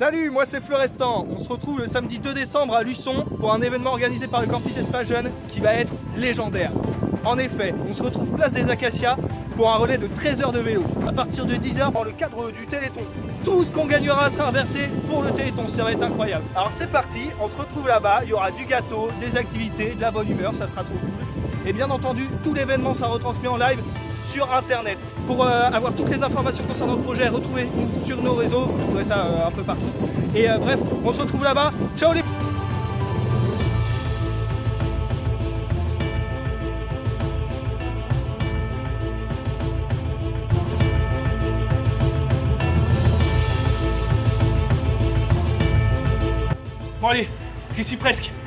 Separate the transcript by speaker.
Speaker 1: Salut, moi c'est Florestan. On se retrouve le samedi 2 décembre à Luçon pour un événement organisé par le Campus Espace Jeunes qui va être légendaire. En effet, on se retrouve place des Acacias pour un relais de 13 heures de vélo à partir de 10 heures dans le cadre du Téléthon. Tout ce qu'on gagnera sera reversé pour le Téléthon, ça va être incroyable. Alors c'est parti, on se retrouve là-bas, il y aura du gâteau, des activités, de la bonne humeur, ça sera trop cool. Et bien entendu, tout l'événement sera retransmis en live sur internet. Pour avoir toutes les informations concernant le projet, retrouvez-nous sur nos réseaux, vous trouverez ça un peu partout. Et bref, on se retrouve là-bas. Ciao les... Bon allez, j'y suis presque.